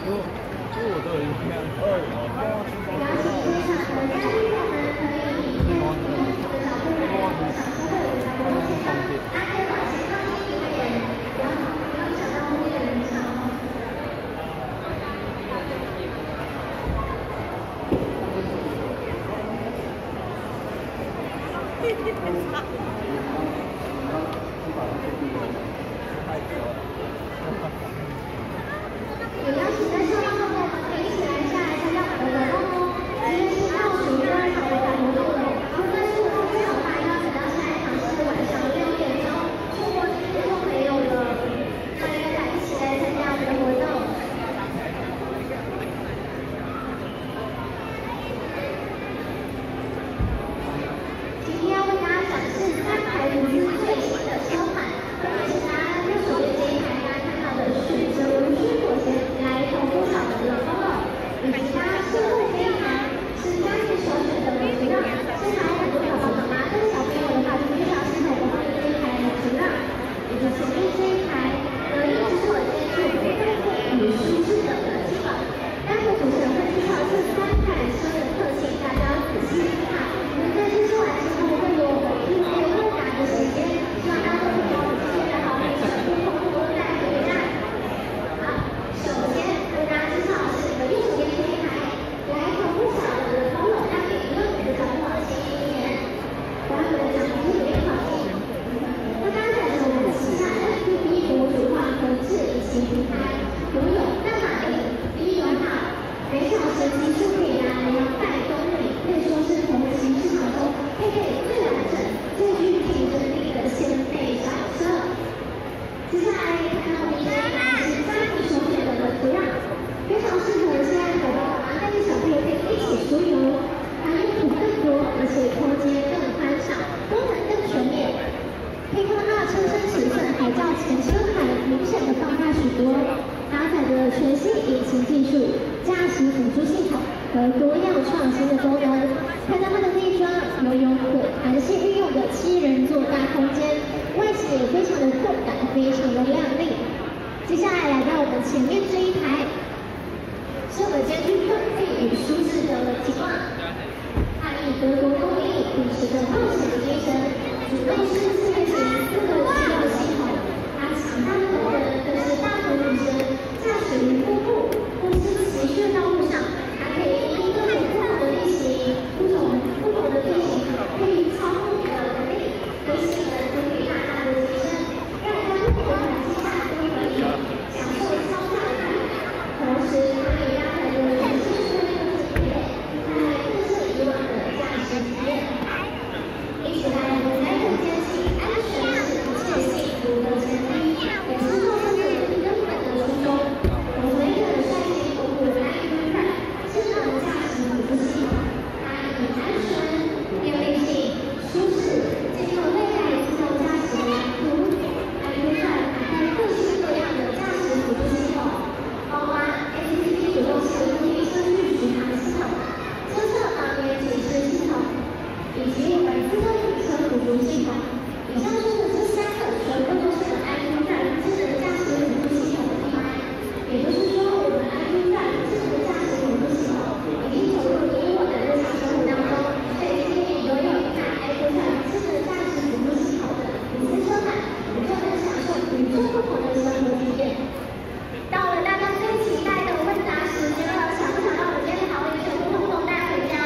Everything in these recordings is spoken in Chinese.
和多样创新的功能。看到它的内装拥有可弹性运用的7人座大空间，外形也非常的动感，非常的亮丽。接下来来到我们前面这一台，是我们兼具动力与舒适的情况。它以德国工艺秉持着冒险的精神，主动式4人型4个驱动系统。它强大的动能更是大幅提升驾驶于瀑布或是崎岖道路上。 可以因各种不同的地形、不同的地形，可以操控的能力和性能都可以大大的提升，让人在不同的环境下都可以享受超大的快感。同时，它也让很多人全新的用户体验，带来更胜以往的驾驶体验。一起来，我们来更坚信安全是一切幸福的前提，也是做这个根本的初衷。我们一个帅气复古的iQ5智能驾驶辅助系统，它以安全、便利性、舒适，结合未来自动驾驶的蓝图，iQ5涵盖各式各样的驾驶辅助系统，包括 ACC 主动式固定声域巡航系统、车侧盲点警示系统，以及我们自动停车辅助系统。以上说的这3个全部都是iQ5智能驾驶辅助系统的地方，也就是说，我们iQ5智能驾驶辅助系统已经投入你我的日常生活当中，所以今天你拥有一台iQ5智能驾驶辅助系统的隐私车版，你就能享受与众不同的生活体验。到了大家最期待的问答时间了，想不想把我们今天的好礼全部统统带回家？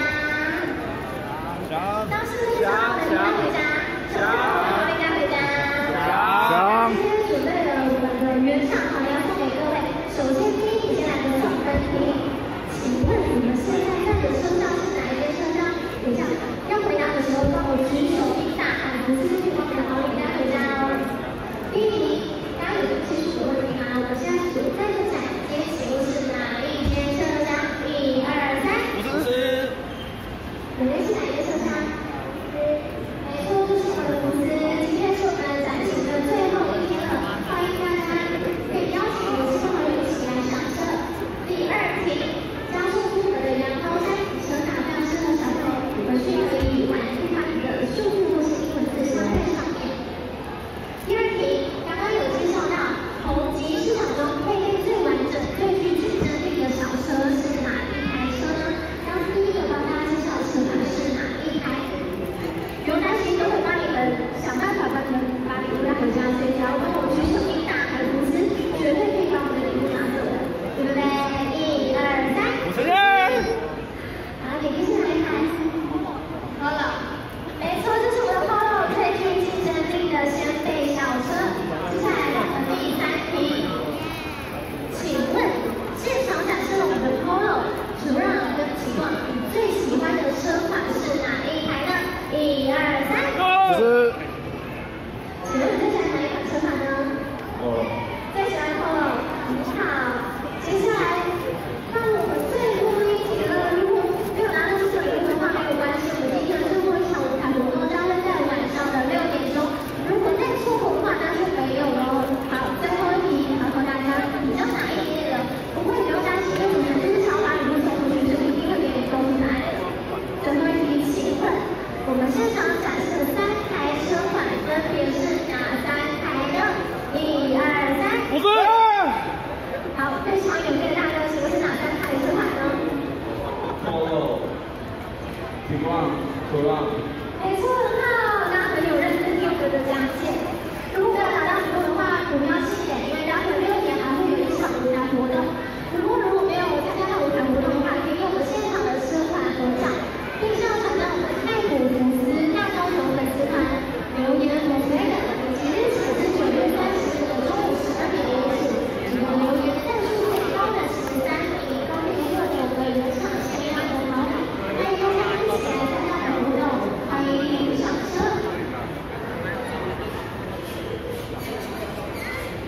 想。当时想带回家，想好礼带回家。想。今天准备了我们的原厂好礼要送给各位，首先第一题先来个送分题。 可啊。 没错，很好，刚刚很有认真听我的讲解。